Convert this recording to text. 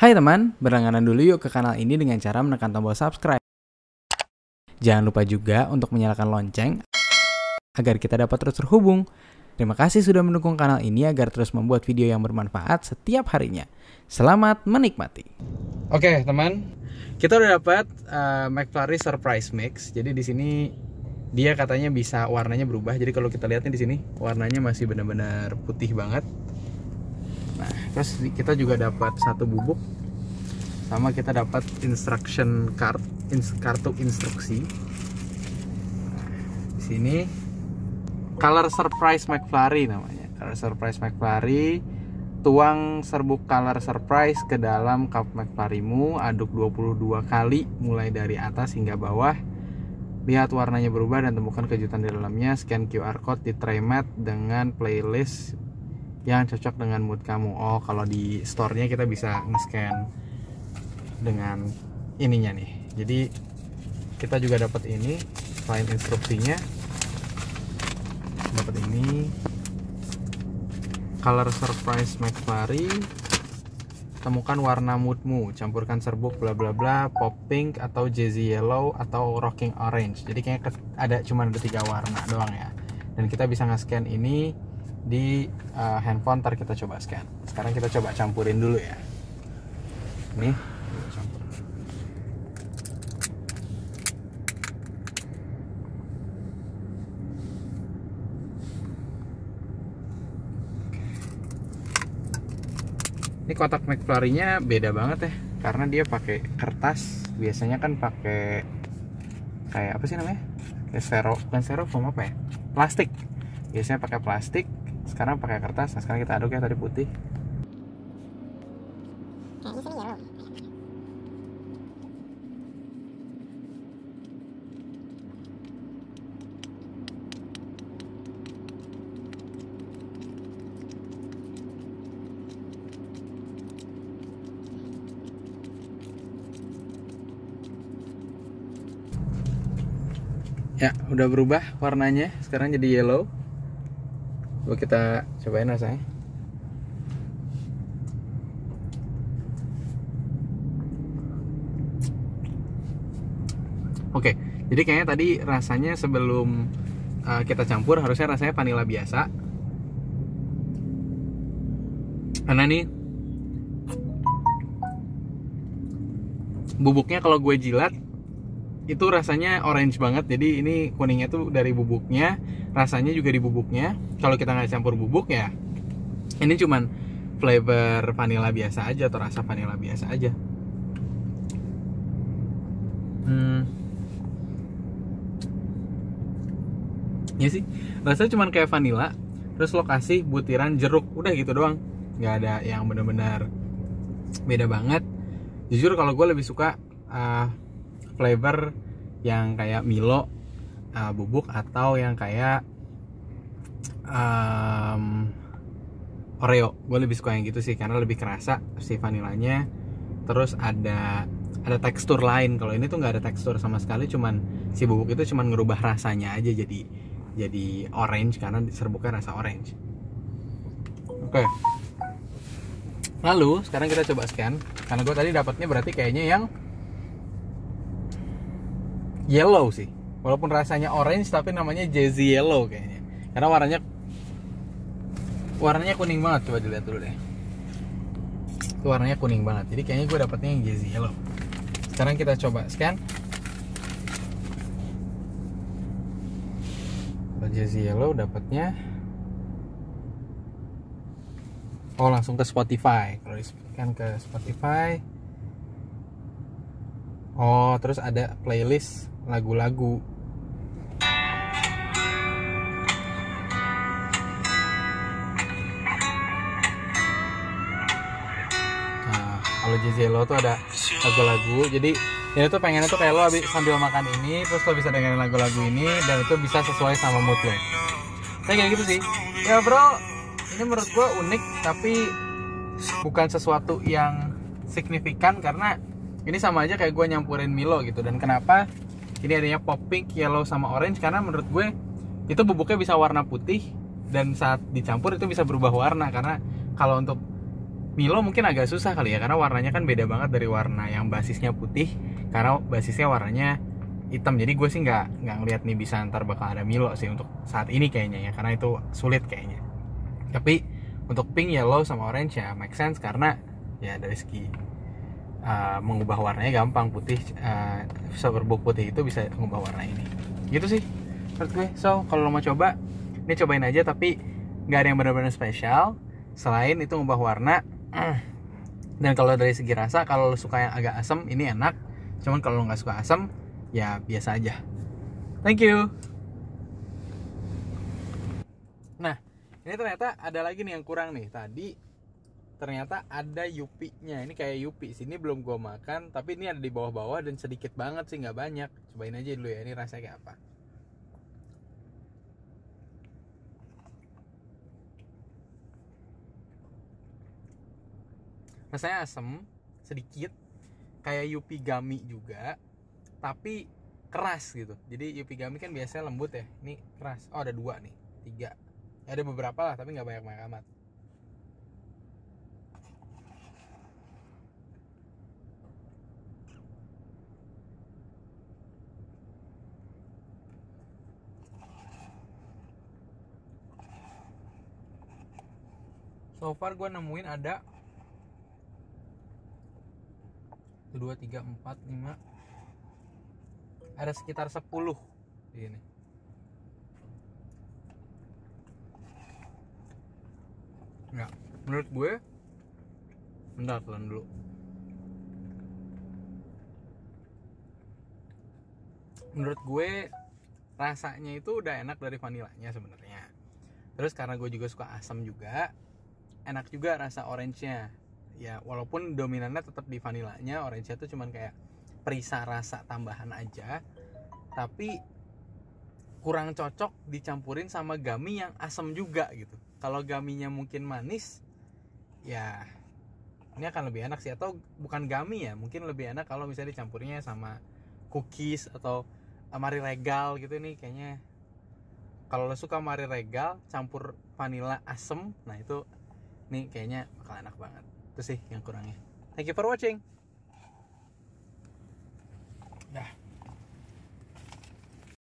Hai teman, berlangganan dulu yuk ke kanal ini dengan cara menekan tombol subscribe. Jangan lupa juga untuk menyalakan lonceng agar kita dapat terus terhubung. Terima kasih sudah mendukung kanal ini agar terus membuat video yang bermanfaat setiap harinya. Selamat menikmati. Oke teman, kita udah dapat McFlurry Surprise Mix. Jadi di sini dia katanya bisa warnanya berubah. Jadi kalau kita lihat nih di sini warnanya masih benar-benar putih banget. Nah, terus kita juga dapat satu bubuk, sama kita dapat instruction card, kartu instruksi. Di sini Color Surprise McFlurry namanya. Color Surprise McFlurry. Tuang serbuk Color Surprise ke dalam cup McFlurry-mu, aduk 22 kali mulai dari atas hingga bawah. Lihat warnanya berubah dan temukan kejutan di dalamnya. Scan QR code di tray mat dengan playlist yang cocok dengan mood kamu. Oh, kalau di store-nya kita bisa nge-scan dengan ininya nih. Jadi kita juga dapat ini selain instruksinya, dapat ini Color Surprise McFlurry. Temukan warna moodmu, campurkan serbuk bla bla bla, pop pink atau jazzy yellow atau rocking orange. Jadi kayaknya ada cuma ada 3 warna doang ya. Dan kita bisa nge-scan ini di handphone. Ntar kita coba scan. Sekarang kita coba campurin dulu ya. Nih, campur. Ini kotak McFlurry-nya beda banget ya, karena dia pakai kertas. Biasanya kan pakai kayak apa sih namanya? Kayak bukan styrofoam, apa ya? Plastik. Biasanya pakai plastik, sekarang pakai kertas. Nah, sekarang kita aduk ya, tadi putih. Ya, udah berubah warnanya, sekarang jadi yellow. Coba kita cobain rasanya. Oke, jadi kayaknya tadi rasanya sebelum kita campur harusnya rasanya vanila biasa. Karena nih bubuknya kalau gue jilat itu rasanya orange banget. Jadi ini kuningnya tuh dari bubuknya, rasanya juga di bubuknya. Kalau kita nggak campur bubuk ya, ini cuman flavor vanilla biasa aja atau rasa vanilla biasa aja. Ya sih, rasanya cuman kayak vanilla. Terus lo kasih butiran jeruk, udah gitu doang. Nggak ada yang benar-benar beda banget. Jujur kalau gue lebih suka flavor yang kayak Milo bubuk, atau yang kayak Oreo. Gue lebih suka yang gitu sih, karena lebih kerasa si vanilanya. Terus ada tekstur lain. Kalau ini tuh nggak ada tekstur sama sekali, cuman si bubuk itu cuman ngerubah rasanya aja jadi orange karena serbuknya rasa orange. Oke. Lalu sekarang kita coba scan, karena gue tadi dapatnya berarti kayaknya yang yellow sih, walaupun rasanya orange tapi namanya jazzy yellow kayaknya, karena warnanya kuning banget. Coba dilihat dulu deh, itu warnanya kuning banget, jadi kayaknya gue dapatnya yang jazzy yellow. Sekarang kita coba scan. Kalau jazzy yellow dapatnya, oh langsung ke Spotify. Kalau di scan ke Spotify, oh terus ada playlist lagu-lagu. Nah, kalau jazzy yellow tuh ada lagu-lagu. Jadi ini tuh pengennya tuh kayak lo sambil makan ini, terus lo bisa dengerin lagu-lagu ini, dan itu bisa sesuai sama mood lo. Kayak gitu sih. Ya bro, ini menurut gue unik, tapi bukan sesuatu yang signifikan, karena ini sama aja kayak gue nyampurin Milo gitu. Dan kenapa ini adanya pop pink, yellow, sama orange? Karena menurut gue itu bubuknya bisa warna putih, dan saat dicampur itu bisa berubah warna. Karena kalau untuk Milo mungkin agak susah kali ya, karena warnanya kan beda banget dari warna yang basisnya putih, karena basisnya warnanya hitam. Jadi gue sih nggak ngeliat nih bisa ntar bakal ada Milo sih untuk saat ini kayaknya ya, karena itu sulit kayaknya. Tapi untuk pink, yellow, sama orange ya make sense, karena ya dari segi mengubah warnanya gampang. Putih, serbuk putih itu bisa mengubah warna ini gitu sih menurut gue. So kalau lo mau coba, ini cobain aja, tapi nggak ada yang benar-benar spesial selain itu ngubah warna. Dan kalau dari segi rasa, kalau lo suka yang agak asam, ini enak. Cuman kalau lo nggak suka asam, ya biasa aja. Thank you. Nah, ini ternyata ada lagi nih yang kurang nih. Tadi ternyata ada yupinya. Ini kayak yupi. Sini belum gue makan, tapi ini ada di bawah-bawah dan sedikit banget sih, nggak banyak. Cobain aja dulu ya, ini rasanya kayak apa. Rasanya asem sedikit, kayak yupi gummy juga, tapi keras gitu. Jadi yupi gummy kan biasanya lembut ya, ini keras. Oh, ada 2 nih, 3 ya, ada beberapa lah, tapi nggak banyak-banyak amat. So far gue nemuin ada 2, 3, 4, 5, ada sekitar 10 ini. Enggak, menurut gue, bentar, telan dulu. Menurut gue rasanya itu udah enak dari vanilanya sebenarnya. Terus karena gue juga suka asam juga, enak juga rasa orange-nya. Ya walaupun dominannya tetap di vanilanya, orange-nya tuh cuman kayak perisa rasa tambahan aja. Tapi kurang cocok dicampurin sama gummy yang asam juga gitu. Kalau gummy-nya mungkin manis, ya ini akan lebih enak sih. Atau bukan gummy ya, mungkin lebih enak kalau misalnya dicampurinnya sama cookies atau Marie Regal gitu. Nih kayaknya kalau lo suka Marie Regal campur vanilla asem, nah itu nih kayaknya bakal enak banget. Itu sih yang kurangnya. Thank you for watching. Dah.